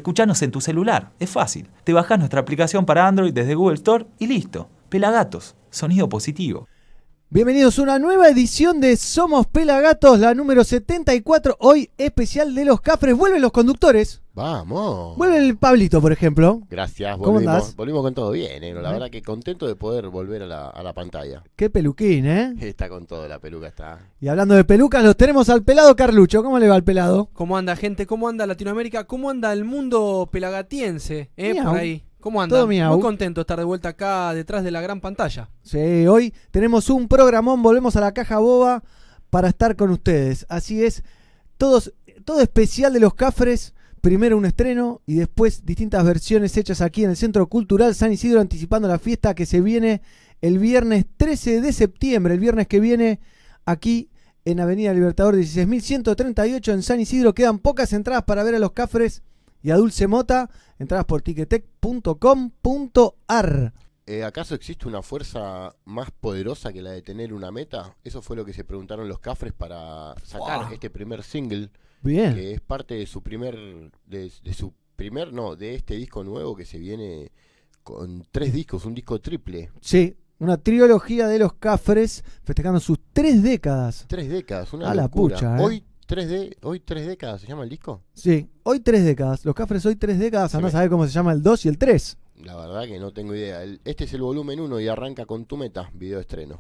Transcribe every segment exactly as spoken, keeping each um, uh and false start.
Escuchanos en tu celular, es fácil. Te bajás nuestra aplicación para Android desde Google Store y listo. Pelagatos, sonido positivo. Bienvenidos a una nueva edición de Somos Pelagatos, la número setenta y cuatro, hoy especial de los Cafres. Vuelven los conductores. Vamos. Vuelve el Pablito, por ejemplo. Gracias, ¿Cómo volvimos, andás? volvimos con todo bien, negro. La verdad que contento de poder volver a la, a la pantalla. Qué peluquín, ¿eh? Está con todo, la peluca está. Y hablando de pelucas, los tenemos al pelado Carlucho. ¿Cómo le va al pelado? ¿Cómo anda, gente? ¿Cómo anda Latinoamérica? ¿Cómo anda el mundo pelagatiense? ¿Eh? Miau. Por ahí. ¿Cómo anda? Todo miau. Muy contento de estar de vuelta acá detrás de la gran pantalla. Sí, hoy tenemos un programón, volvemos a la caja boba para estar con ustedes. Así es, todos, todo especial de los Cafres. Primero un estreno y después distintas versiones hechas aquí en el Centro Cultural San Isidro, anticipando la fiesta que se viene el viernes trece de septiembre, el viernes que viene aquí en Avenida Libertador dieciséis mil ciento treinta y ocho en San Isidro. Quedan pocas entradas para ver a los Cafres y a Dulce Mota, entradas por ticketek punto com punto ar. Eh, ¿Acaso existe una fuerza más poderosa que la de tener una meta? Eso fue lo que se preguntaron los Cafres para sacar wow. este primer single. Bien. Que es parte de su primer, de, de su primer, no, de este disco nuevo que se viene con tres discos, un disco triple. Sí, una trilogía de los Cafres festejando sus tres décadas. Tres décadas, una A la locura. pucha, ¿eh? Hoy tres de, hoy tres décadas, ¿se llama el disco? Sí, hoy tres décadas. Los Cafres hoy tres décadas. Se Andá a ve. saber cómo se llama el dos y el tres. La verdad que no tengo idea. El- este es el volumen uno y arranca con Tu Meta, video estreno.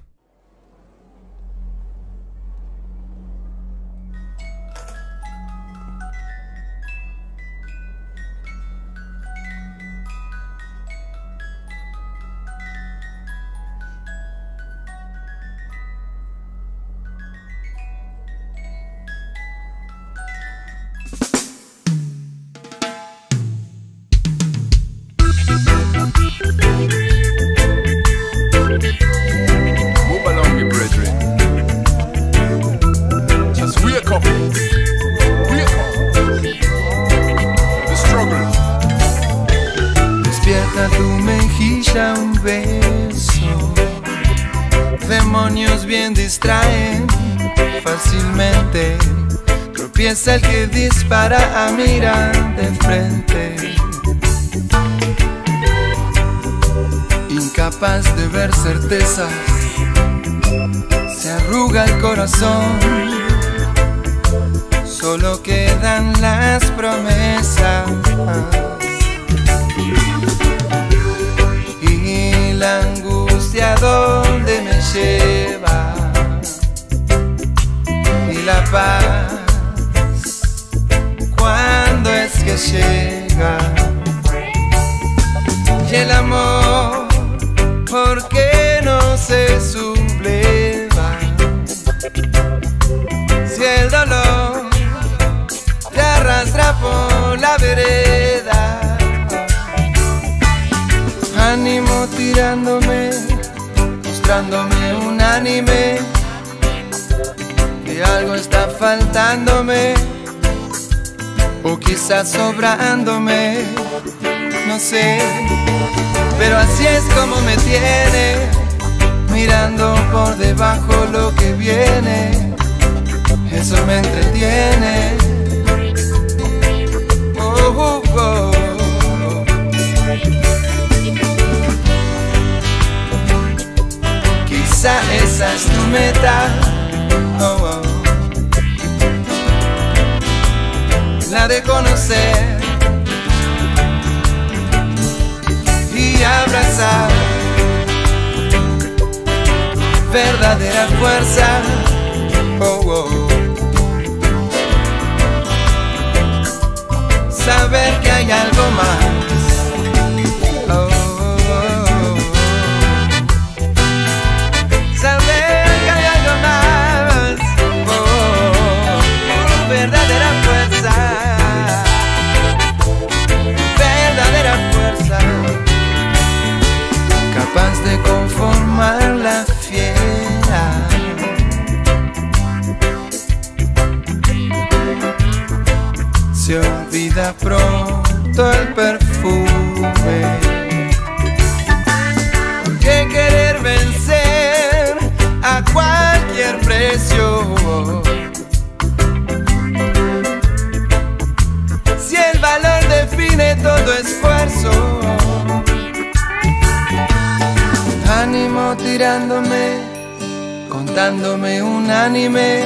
Move along, me brethren. Just wake up. Wake up. The struggle. Despierta tu mejilla un beso. Demonios bien distraen fácilmente. Tropieza el que dispara a mirar de frente. Incapaz de ver certezas, se arruga el corazón. Solo quedan las promesas y la angustia donde me lleva, y la paz cuando es que llega, y el amor ¿por qué no se subleva? Si el dolor te arrastra por la vereda, ánimo tirándome, mostrándome unánime que algo está faltándome, o quizás sobrándome, no sé. Pero así es como me tiene, mirando por debajo lo que viene. Eso me entretiene. Oh, oh, oh. Quizá esa es tu meta. Oh, oh. La de conocer y abrazar verdadera fuerza. Oh, oh. Saber que hay algo más. Oh, oh, oh. Saber que hay algo más. Oh, oh, oh. Verdadera fuerza. Verdadera fuerza. Capaz de conformar la fiera. Se olvida pronto el perfume. ¿Por qué querer vencer a cualquier precio? Si el valor define todo esfuerzo. Ánimo tirándome, contándome un anime,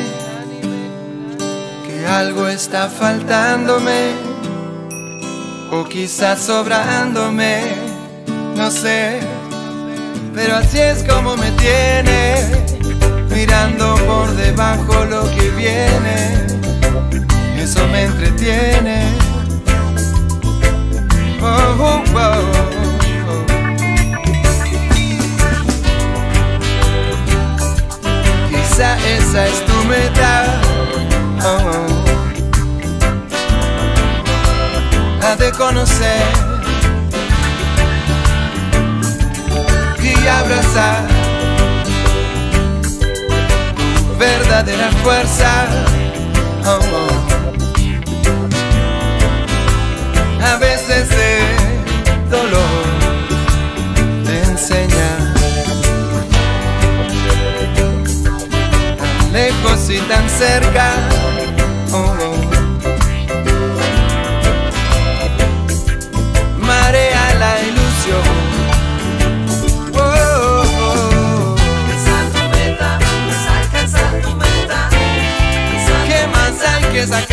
que algo está faltándome, o quizás sobrándome, no sé. Pero así es como me tiene, mirando por debajo lo que viene. Eso me entretiene. Oh, oh, oh, oh. Quizá esa es tu meta. Oh, oh. La de conocer y abrazar tu verdadera fuerza. Oh, oh. A veces el dolor te enseña, tan lejos y tan cerca. Oh, oh. Marea la ilusión. Que sacar.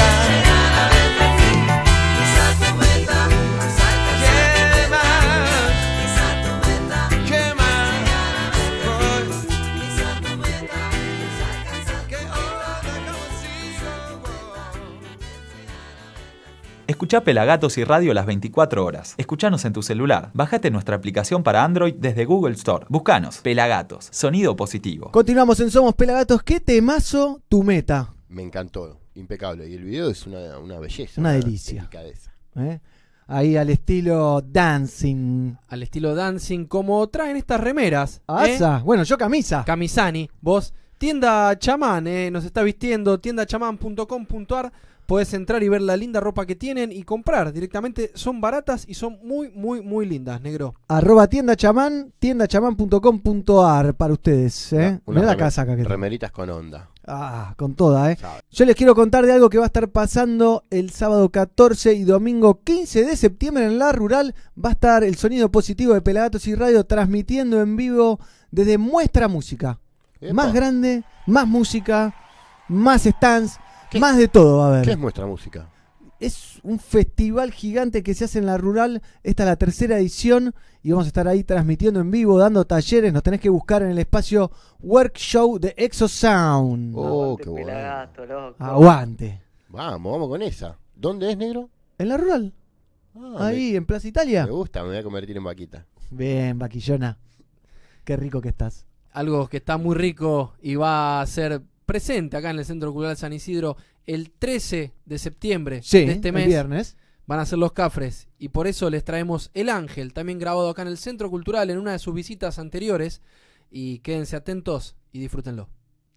Escuchá Pelagatos y Radio las veinticuatro horas. Escuchanos en tu celular. Bájate nuestra aplicación para Android desde Google Store. Buscanos. Pelagatos. Sonido positivo. Continuamos en Somos Pelagatos. ¿Qué temazo tu meta? Me encantó. Impecable. Y el video es una, una belleza. Una delicia. Delicadeza. ¿Eh? Ahí al estilo dancing. Al estilo dancing, como traen estas remeras. Asa. ¿eh? Bueno, yo camisa. Camisani, vos. Tienda Chamán, eh, nos está vistiendo. tienda chamán punto com punto ar. Podés entrar y ver la linda ropa que tienen y comprar directamente. Son baratas y son muy, muy, muy lindas, negro. Arroba tienda chamán, tienda chamán punto com punto ar para ustedes. ¿eh? Una Mirá la remer- casa acá que tengo. Remeritas con onda. Ah, con toda, ¿eh? Sabe. Yo les quiero contar de algo que va a estar pasando el sábado catorce y domingo quince de septiembre en La Rural. Va a estar el Sonido Positivo de Pelagatos y Radio transmitiendo en vivo desde Muestra Música. Epa. Más grande, más música, más stands, ¿Qué? más de todo va a haber. ¿Qué es Muestra Música? Es un festival gigante que se hace en La Rural. Esta es la tercera edición y vamos a estar ahí transmitiendo en vivo, dando talleres. Nos tenés que buscar en el espacio Workshow de Exosound. Oh, qué bueno. Pelagato, loco. Aguante. Vamos, vamos con esa. ¿Dónde es, negro? En La Rural, Ah, ahí en Plaza me, Italia. me gusta, me voy a convertir en vaquita. Bien, vaquillona. Qué rico que estás. Algo que está muy rico y va a ser presente acá en el Centro Cultural San Isidro el trece de septiembre Sí, de este el mes. viernes. Van a ser los Cafres y por eso les traemos El Ángel, también grabado acá en el Centro Cultural en una de sus visitas anteriores. Y quédense atentos y disfrútenlo.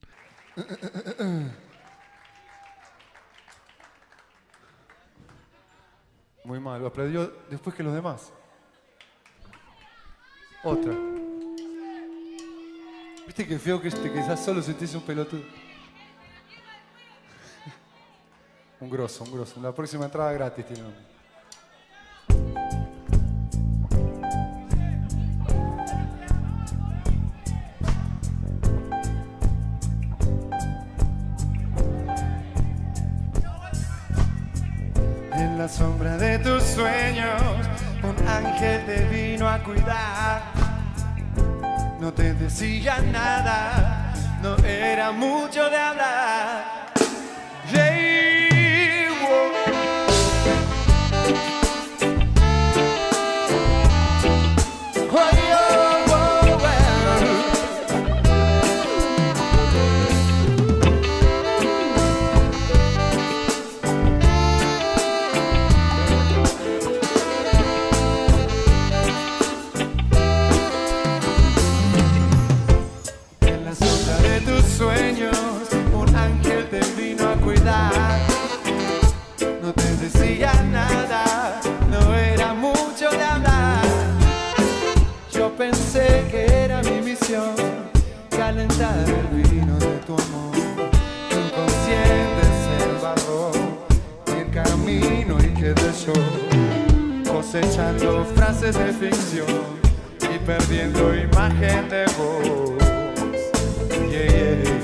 Muy mal, lo aprendió después que los demás. Otra. ¿Viste qué feo que te quedás solo sentís un pelotudo? Un grosso, un grosso. La próxima entrada gratis tiene nombre. En la sombra de tus sueños, un ángel te vino a cuidar. No te decía nada, no era mucho de hablar. Yeah, wow. Oh, yeah, wow, wow. En la sombra de tus sueños, un ángel te vino a cuidar. No te decía nada, no era mucho de hablar. Yo pensé que era mi misión calentar el vino de tu amor. Tu inconsciente se embarró y el camino y quedé yo cosechando frases de ficción y perdiendo imagen de voz. Yeah, yeah, yeah.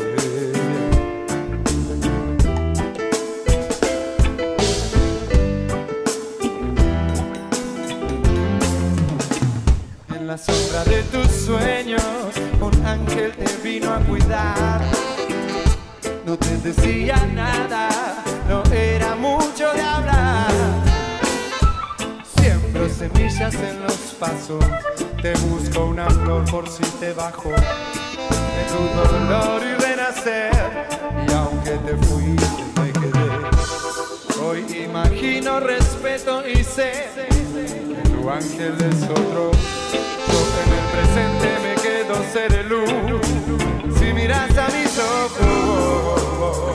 En la sombra de tus sueños, un ángel te vino a cuidar. No te decía nada, no era mucho de hablar. Siembro semillas en los pasos, te busco una flor por si te bajo de tu dolor y renacer. Y aunque te fuiste me quedé, hoy imagino, respeto y sé que tu ángel es otro. Yo en el presente me quedo sereno si miras a mis ojos.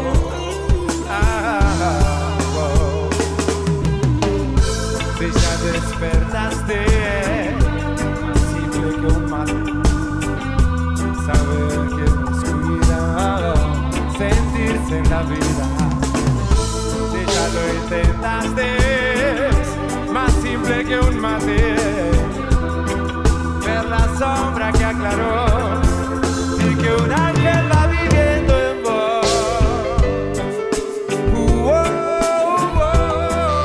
Ah, oh. Si ya despertaste, simple que un mar, saber que nos cuida, sentirse en la vida. Si ya lo intentaste, más simple que un mate, ver la sombra que aclaró y que un ángel va viviendo en vos. Uh, oh, oh,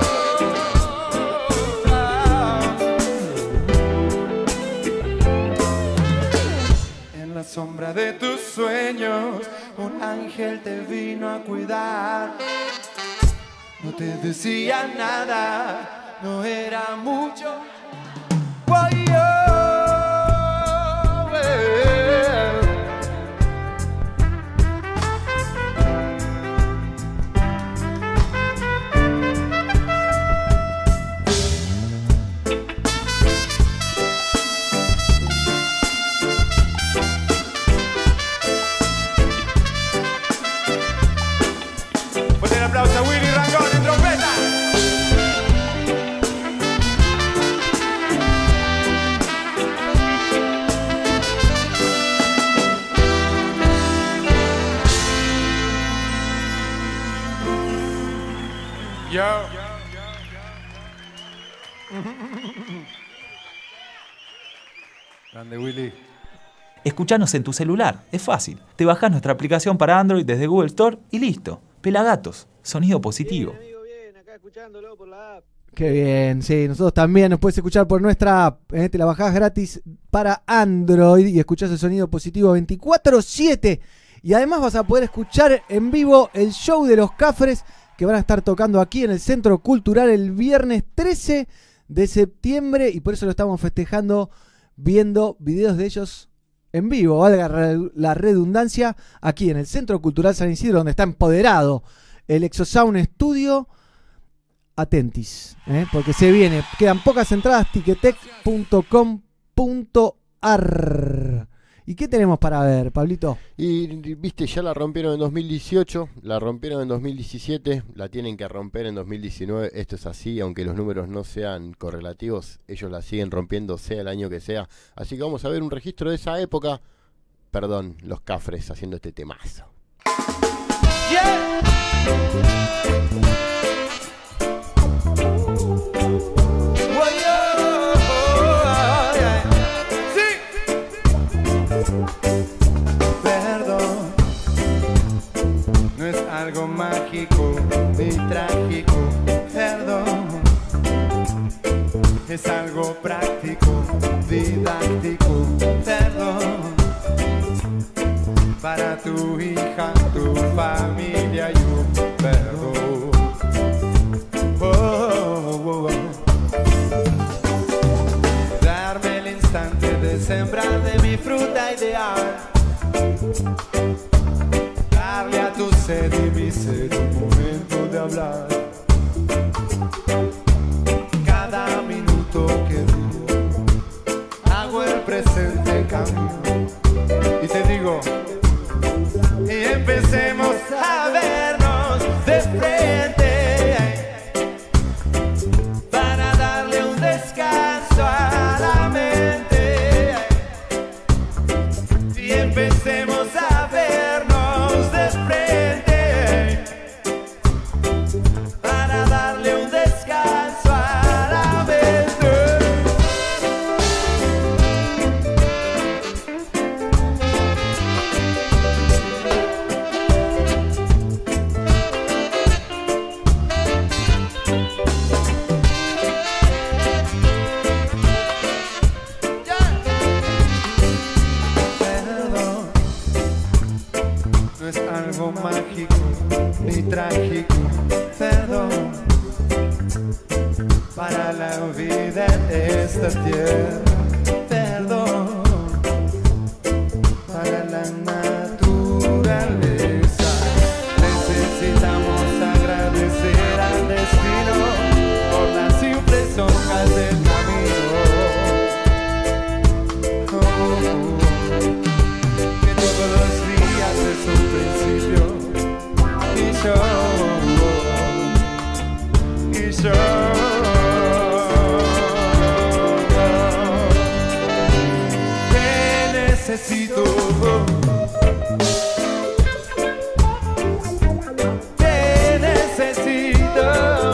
oh. En la sombra de tus sueños, un ángel te vino a cuidar. No te decía nada, no era mucho. Oh, yeah. Fuerte el aplauso a Willy Rangón en trompeta. Yo. Grande Willy. Escuchanos en tu celular, es fácil. Te bajás nuestra aplicación para Android desde Google Store y listo. Pelagatos, sonido positivo. Bien, amigo, bien, acá escuchándolo por la app. Qué bien, sí, nosotros también nos puedes escuchar por nuestra app, ¿eh? Te la bajás gratis para Android y escuchás el sonido positivo veinticuatro siete. Y además vas a poder escuchar en vivo el show de los Cafres que van a estar tocando aquí en el Centro Cultural el viernes trece de septiembre y por eso lo estamos festejando viendo videos de ellos en vivo, valga la redundancia, aquí en el Centro Cultural San Isidro, donde está empoderado el Exosound Studio. Atentis, ¿eh? Porque se viene, quedan pocas entradas, ticketek punto com punto ar. ¿Y qué tenemos para ver, Pablito? Y viste, ya la rompieron en dos mil dieciocho, la rompieron en dos mil diecisiete, la tienen que romper en dos mil diecinueve. Esto es así, aunque los números no sean correlativos, ellos la siguen rompiendo sea el año que sea. Así que vamos a ver un registro de esa época. Perdón, los Cafres haciendo este temazo. Yeah. Perdón, no es algo mágico ni trágico. Perdón, es algo práctico, didáctico. Perdón, para tu hija, tu familia y un perdón. Oh, oh, oh. Darme el instante de sembrar de mi fruta ideal. Darle a tu sed y mi sed un momento de hablar. Cada minuto que vivo hago el presente cambio. Y te digo, y empecemos a vernos de frente para darle un descanso a la mente. Y empecemos a vernos de frente vida en esta tierra. Perdón para la naturaleza. Necesitamos agradecer al destino por las simples hojas del camino. Oh, oh, oh. Que todos los días es un principio. Y yo, y yo te necesito, te necesito,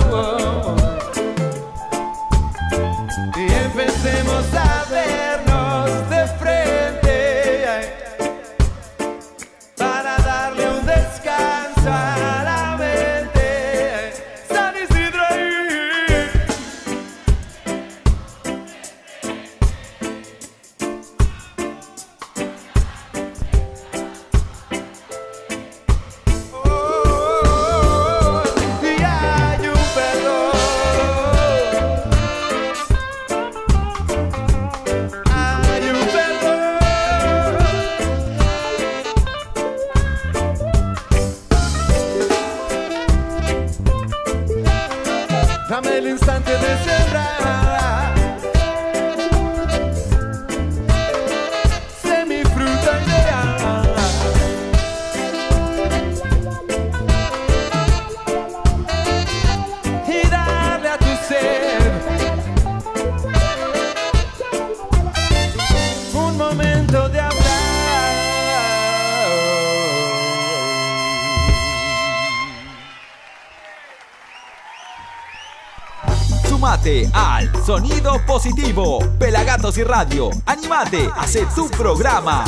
y empecemos a vernos de frente para darle un descanso a la mente. San Isidro ahí. Oh, y hay un perdón, hay un perdón. Dame el instante de sembrar semifruta ideal y darle a tu ser un momento de hablar. Sumate al Sonido Positivo, Pelagatos y Radio. Animate, hace tu programa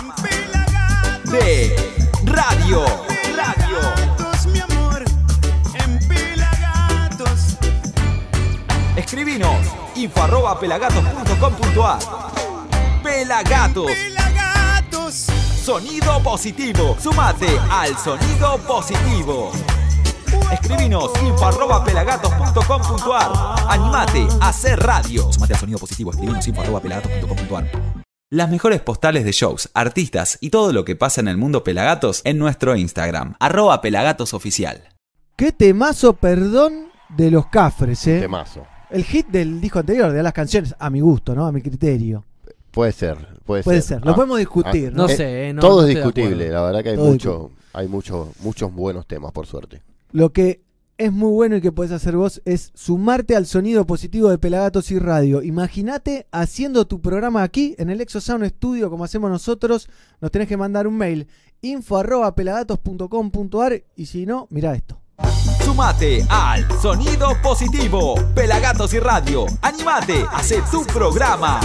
de radio. Radio. Mi amor, en Pelagatos. Escribinos info arroba pelagatos punto com punto ar. Pelagatos, Pelagatos. Sonido Positivo. Sumate al Sonido Positivo. Escribinos info arroba pelagatos punto com punto ar. Animate a hacer radio. Sumate al Sonido Positivo. Escribinos info arroba pelagatos punto com punto ar. Las mejores postales de shows, artistas y todo lo que pasa en el mundo Pelagatos en nuestro Instagram, arroba peлагatosoficial. Qué temazo, perdón, de los Cafres, ¿eh? Temazo. El hit del disco anterior, de las canciones, a mi gusto, ¿no? A mi criterio. Puede ser, puede, Puede ser. ser, lo Ah, podemos discutir, ah, ¿no? No eh, sé, eh, no, todo no es estoy de discutible, acuerdo. la verdad que hay Todo mucho, hay mucho, muchos buenos temas, por suerte. Lo que es muy bueno y que podés hacer vos es sumarte al Sonido Positivo de Pelagatos y Radio. Imagínate haciendo tu programa aquí en el Exosound Studio como hacemos nosotros. Nos tenés que mandar un mail info arroba pelagatos punto com punto ar y si no, mirá esto. Sumate al Sonido Positivo, Pelagatos y Radio. Animate, hace tu programa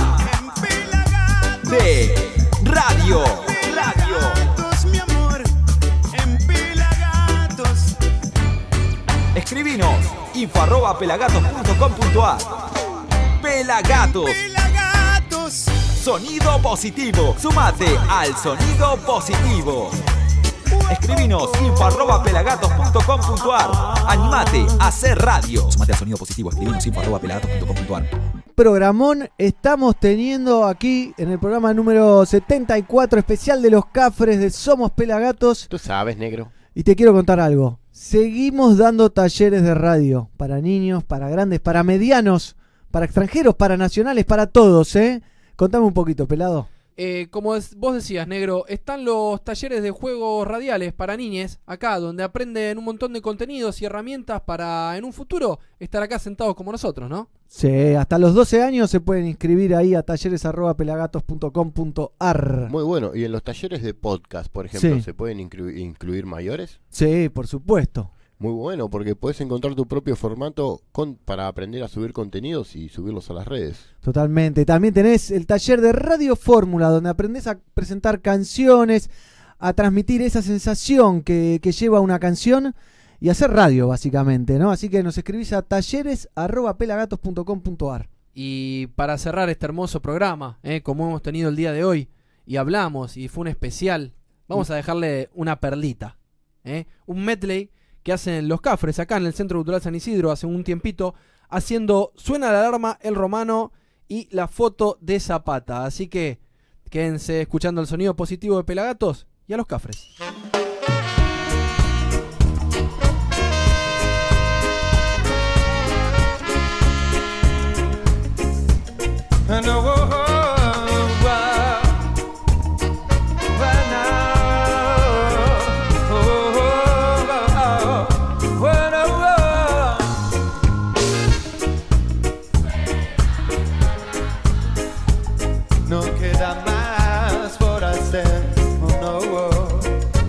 de radio. Radio. Mi amor, en Pelagatos. Escribinos info arroba pelagatos punto com punto ar. Pelagatos, Pelagatos. Sonido Positivo. Sumate al Sonido Positivo. Escribinos info arroba pelagatos punto com punto ar. Animate a hacer radio. Sumate al Sonido Positivo. Escribinos info arroba pelagatos punto com punto ar. Programón estamos teniendo aquí en el programa número setenta y cuatro especial de los Cafres de Somos Pelagatos. Tú sabes, negro. Y te quiero contar algo. Seguimos dando talleres de radio para niños, para grandes, para medianos, para extranjeros, para nacionales, para todos, ¿eh? Contame un poquito, pelado. Eh, como es- vos decías, negro, están los talleres de juegos radiales para niñes, acá, donde aprenden un montón de contenidos y herramientas para, en un futuro, estar acá sentados como nosotros, ¿no? Sí, hasta los doce años se pueden inscribir ahí a talleres arroba pelagatos punto com punto ar. Muy bueno. ¿Y en los talleres de podcast, por ejemplo, Sí. se pueden inclu- incluir mayores? Sí, por supuesto. Muy bueno, porque puedes encontrar tu propio formato con, para aprender a subir contenidos y subirlos a las redes. Totalmente. También tenés el taller de Radio Fórmula, donde aprendés a presentar canciones, a transmitir esa sensación que, que lleva una canción y hacer radio, básicamente, ¿no? Así que nos escribís a talleres arroba pelagatos punto com punto ar. Y para cerrar este hermoso programa, ¿eh? Como hemos tenido el día de hoy, y hablamos, y fue un especial, vamos a dejarle una perlita, ¿eh? Un medley que hacen los Cafres acá en el Centro Cultural San Isidro hace un tiempito, haciendo Suena la alarma, El Romano y la foto de Zapata. Así que quédense escuchando el sonido positivo de Pelagatos y a los Cafres. No queda más por hacer, oh no, oh.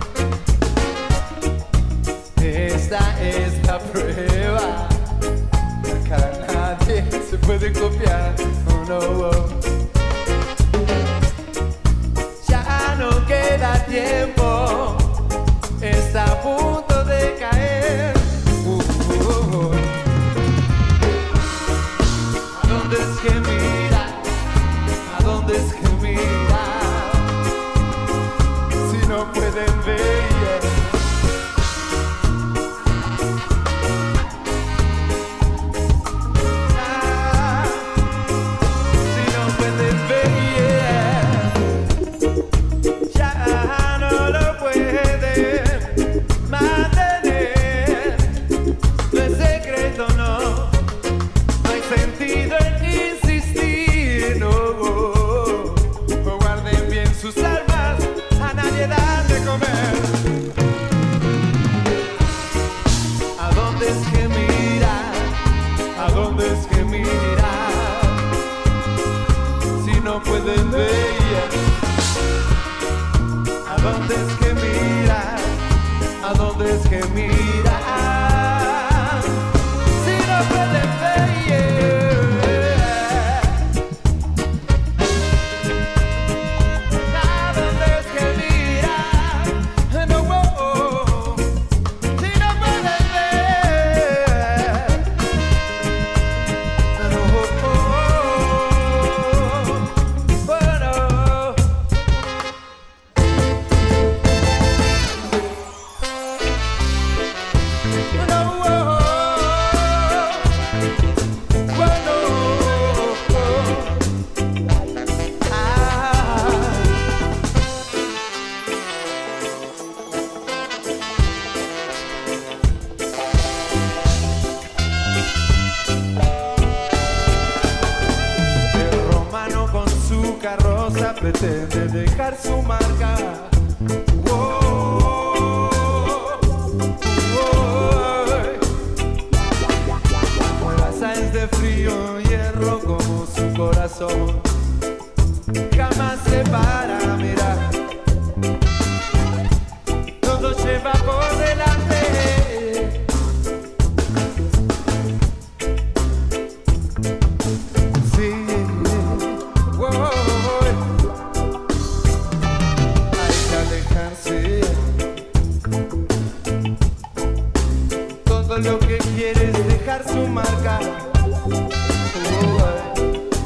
Esta es la prueba, acá nadie se puede copiar, oh no, oh. Ya no queda tiempo, está a punto de caer. Uh, uh, uh. ¿A dónde es que mira? ¿A dónde es que mira? Si no pueden ver. Ah, si no pueden ver. Ya no lo pueden mantener. No es secreto, no. No hay sentido en insistir, no. Sus armas, a nadie dan de comer. ¿A dónde es que mira? ¿A dónde es que mira? Si no pueden ver. ¿A dónde es que mira? ¿A dónde es que mira? Si no pueden ver. Pretende dejar su marca. Oh, oh, oh. Raza es de frío hierro como su corazón. Jamás se para, mira. Todo lleva por delante. Sí. Oh, todo lo que quiere es dejar su marca. Oh,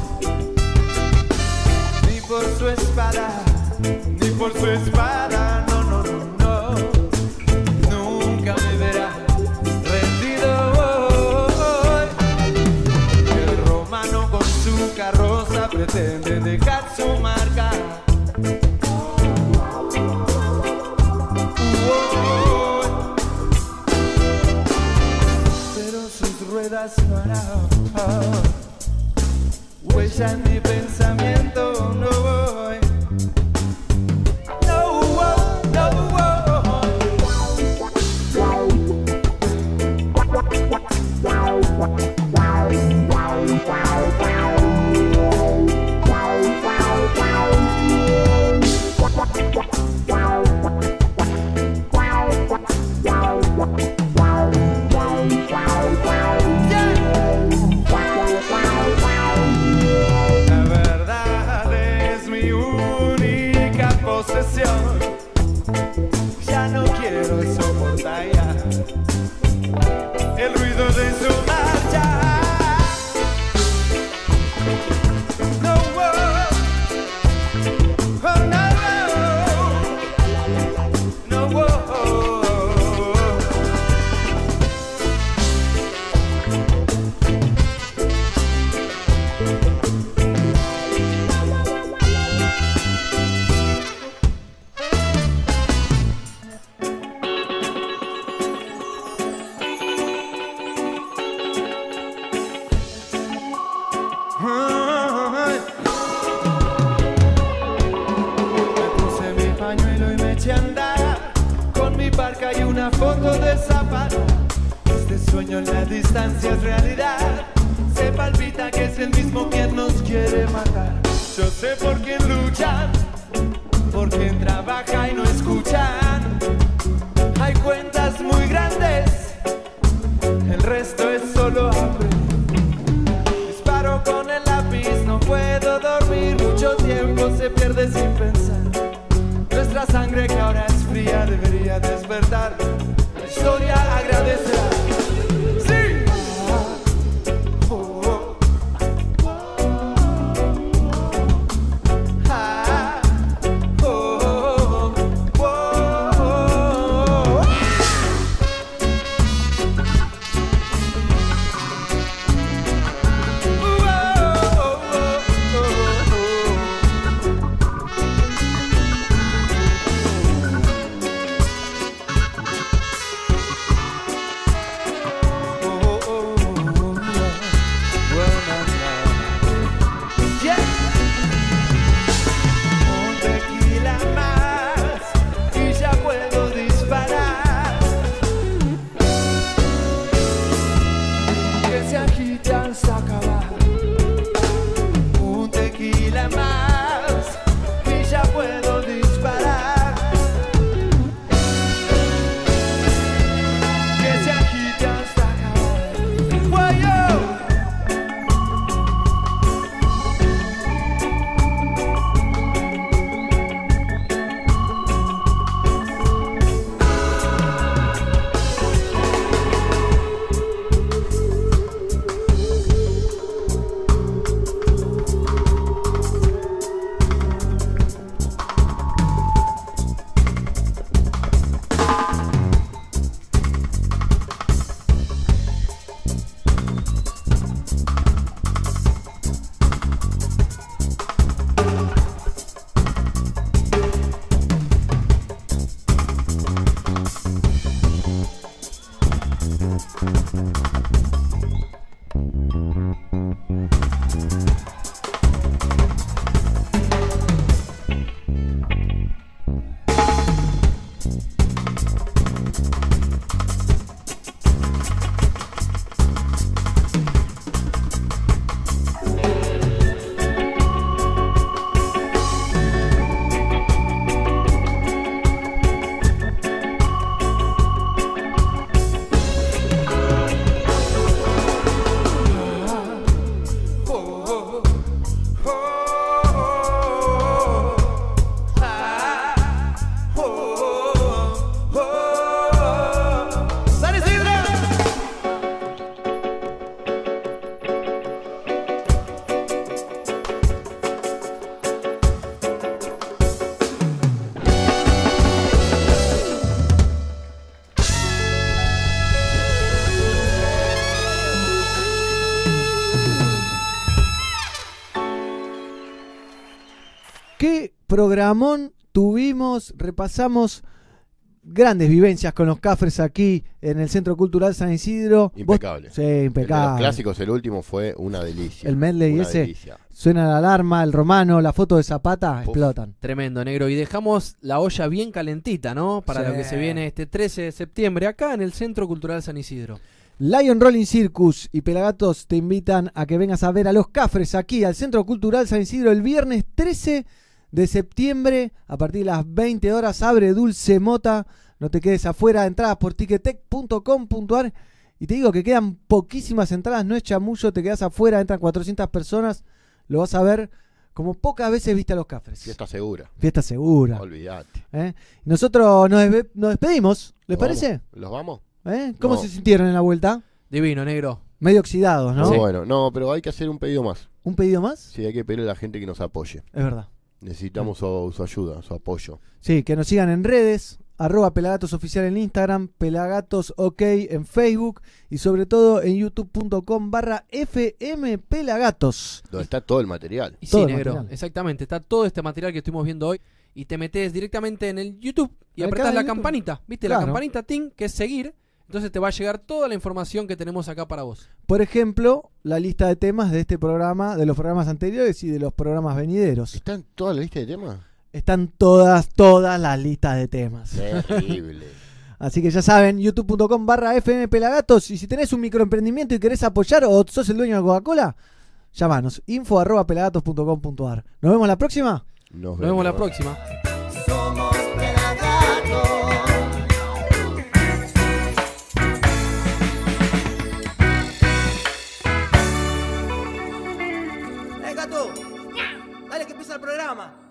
ni por su espada, ni por su espada, no, no, no, no. Nunca me verá rendido. Oh, el romano con su carroza pretende dejar su marca. No hará oh, huella en mi pensamiento, no voy. No, oh, no, oh. Me puse mi pañuelo y me eché a andar con mi parca y una foto de zapato. Este sueño en la distancia es realidad. Se palpita que es el mismo quien nos quiere matar. Yo sé por quién luchan, por quien trabaja y no escuchan. Hay cuentas muy grandes, el resto es solo hambre. Disparo con el lápiz, no puedo dormir. Mucho tiempo se pierde sin pensar. Nuestra sangre que ahora es fría debería despertar. La historia agradecerá. ¡Sí! Oh, oh. Ah, oh, oh, oh, oh. Un tequila más y ya puedo disparar. Que se agite hasta acabar. Un tequila más y ya puedo disparar. Que se agite hasta acabar. Guayo. ¿Qué programón tuvimos? Repasamos grandes vivencias con los Cafres aquí en el Centro Cultural San Isidro. Impecable. Vos- Sí, El de impecable. los clásicos, el último fue una delicia. El medley Una ese. delicia. Suena la alarma, el romano, la foto de Zapata, Uf. explotan. Tremendo, negro. Y dejamos la olla bien calentita, ¿no? Para Sí. lo que se viene este trece de septiembre acá en el Centro Cultural San Isidro. Lion Rolling Circus y Pelagatos te invitan a que vengas a ver a los Cafres aquí al Centro Cultural San Isidro el viernes trece de septiembre a partir de las veinte horas. Abre Dulce Mota, no te quedes afuera. Entradas por ticketek punto com punto ar y te digo que quedan poquísimas entradas, no es chamullo, te quedas afuera, entran cuatrocientas personas, lo vas a ver como pocas veces viste a los Cafres. Fiesta segura. Fiesta segura. Olvídate. ¿eh? Nosotros nos, despe- nos despedimos, ¿les ¿Los parece? vamos? ¿Los vamos? ¿Eh? ¿Cómo No. se sintieron en la vuelta? Divino, negro. Medio oxidados, ¿no? Bueno, no, pero hay que hacer un pedido más. ¿Un pedido más? Sí, hay que pedirle a la gente que nos apoye. Es verdad. Necesitamos su, su ayuda, su apoyo. Sí, que nos sigan en redes, arroba Pelagatos Oficial en Instagram, Pelagatos OK en Facebook y sobre todo en youtube punto com barra F M Pelagatos. Donde está todo el material. Y sí, Todo el negro. material. Exactamente. Está todo este material que estuvimos viendo hoy. Y te metes directamente en el YouTube y Acá apretás en la YouTube. campanita. ¿Viste? Claro. La campanita, ting, que es seguir. Entonces te va a llegar toda la información que tenemos acá para vos. Por ejemplo, la lista de temas de este programa, de los programas anteriores y de los programas venideros. ¿Está en toda la lista de temas? Están todas, todas las listas de temas. Terrible. Así que ya saben, youtube punto com barra F M Pelagatos. Y si tenés un microemprendimiento y querés apoyar o sos el dueño de Coca-Cola, llamanos. info arroba pelagatos punto com punto ar. ¿Nos vemos la próxima? Nos Nos vemos la próxima. Somos Pelagatos. ¡Eh, gato! ¡Dale que empieza el programa!